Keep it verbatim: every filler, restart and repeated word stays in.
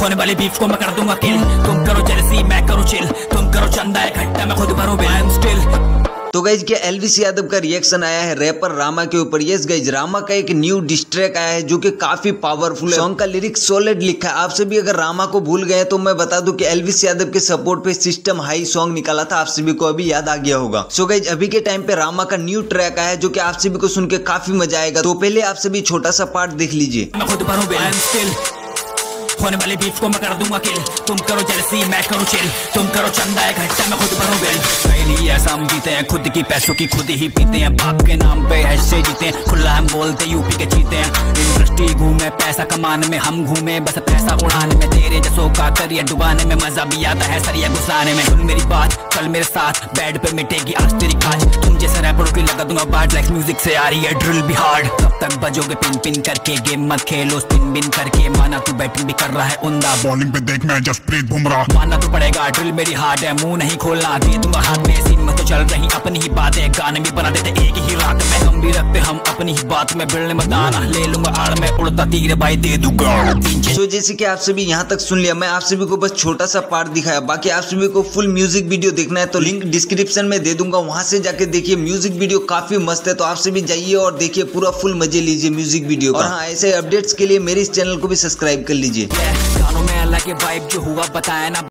होने वाली बीफ को मैं कर दूंगा किल। तुम करो जेलसी मैं करूँ चिल, तुम करो चंदा इकट्ठा मैं खुद भरूं बिल। I am still. तो गाइज क्या एलवीस यादव का रिएक्शन आया है रैपर रामा के ऊपर। यस गाइज, रामा का एक न्यू डिस ट्रैक आया है जो कि काफी पावरफुल है। सॉन्ग का लिरिक्स सॉलिड लिखा है। आप सभी अगर रामा को भूल गए तो मैं बता दूं कि एलवीस यादव के सपोर्ट पे सिस्टम हाई सॉन्ग निकाला था, आप सभी को अभी याद आ गया होगा। सो गाइज अभी के टाइम पे रामा का न्यू ट्रैक आया है जो कि आप सभी को सुन के काफी मजा आएगा। तो पहले आप सभी छोटा सा पार्ट देख लीजिए। मैं खुद भरूं बिल। I am still. होने वाली बीफ को मैं कर दूंगा किल। तुम करो जेलसी मैं करूँ चिल, तुम करो चंदा इकट्ठा मैं खुद भरूं बिल। नहीं ऐसा हम जीते हैं, खुद की पैसों की खुद ही पीते हैं, बाप के नाम पे ऐसे जीते हैं, खुला हम बोलते यूपी के जीते हैं। इंडस्ट्री घूमे पैसा कमाने में, हम घूमे बस पैसा उड़ाने में, तेरे जैसों का करियर डुबाने में मजा भी आता है सरिया घुसाने में। सुन मेरी बात चल मेरे साथ, बेड पे मिटेगी आज तेरी खाज। तुम जैसे रैपरों की लगा दूंगा बाट, लाइक म्यूजिक से आ रही है ड्रिल भी हार्ड। तब तक बजोगे पिन पिन करके, गेम मत खेलो स्पिन बिन करके। माना तू बैटिंग भी कर रहा है उमदा, बॉलिंग पे देख मैं जसप्रीत बुमराह। मानना तो पड़ेगा ड्रिल मेरी हार्ड है, मुंह नहीं खोलना दे दूंगा हाथ में। सीन में तो चल रही अपनी ही बातें, गाने भी बना देते एक ही रात में। हम भी रखते हम अपनी ही बात में, बिड़ने मत आना ले लूंगा आड़ में, उड़ता तीर भाई दे दूंगा। तो जैसे कि आप सभी यहाँ तक सुन लिया, मैं आप सभी को बस छोटा सा पार्ट दिखाया। बाकी आप सभी को फुल म्यूजिक वीडियो देखना है तो लिंक डिस्क्रिप्शन में दे दूंगा, वहां से जाके देखिए। म्यूजिक वीडियो काफी मस्त है, तो आप सभी जाइए और देखिए, पूरा फुल मजे लीजिए म्यूजिक वीडियो। और हाँ, ऐसे अपडेट्स के लिए मेरे इस चैनल को भी सब्सक्राइब कर लीजिए। गानों में अलग वाइब जो हुआ बताया ना।